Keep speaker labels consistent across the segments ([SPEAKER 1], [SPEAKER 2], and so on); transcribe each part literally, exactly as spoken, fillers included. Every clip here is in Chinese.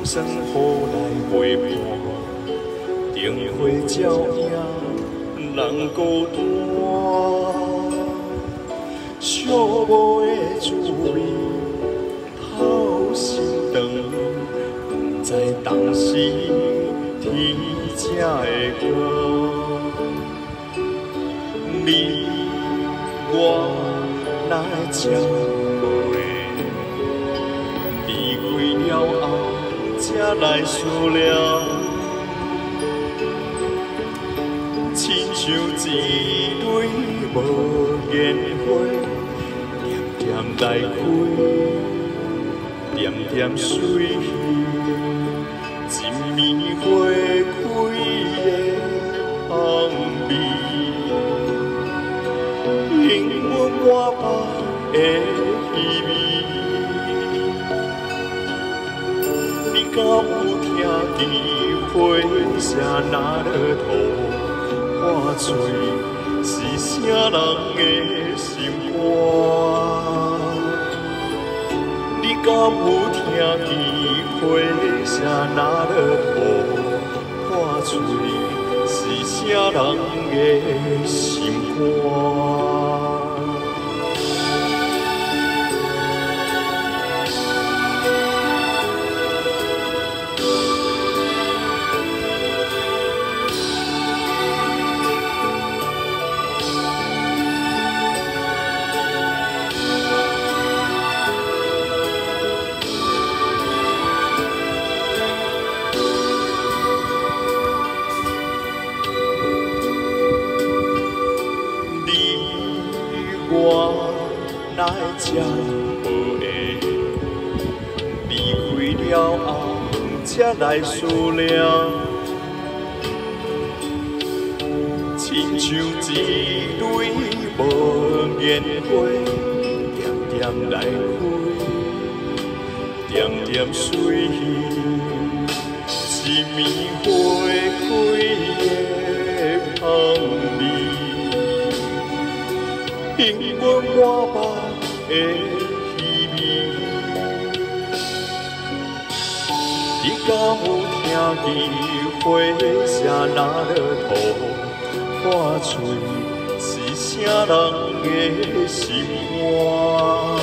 [SPEAKER 1] 算雨来陪伴，灯火照影人孤单。寂寞的滋味，透心肠，不知当时天才会高。你我哪会这无的？离开了后，才来思量，亲像一蕊无言花，点点来开，点点随去，一暝花开的香味。引阮我目的稀微，你敢有听见花声若落土破碎，是啥人的心肝？你敢有听见花声若落土破碎，是啥人的心肝？我哪会这无缘？离开了后，才来思量，亲像一蕊无言花，点点来开，点点随去，一暝花开的香味。引阮我目的稀微，你敢有听见花声若落土破碎，是啥人的心肝？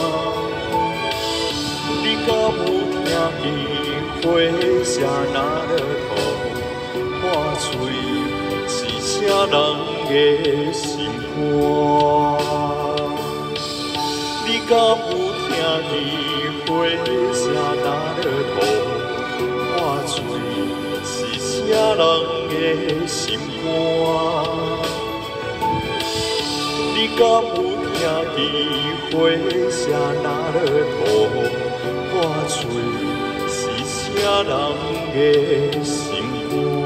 [SPEAKER 1] 你敢有听见花声若落土破碎，是啥人的心肝？你敢有听见花声若落土破碎，是啥人的心肝？你敢有听见花声若落土破碎，是啥人的心肝？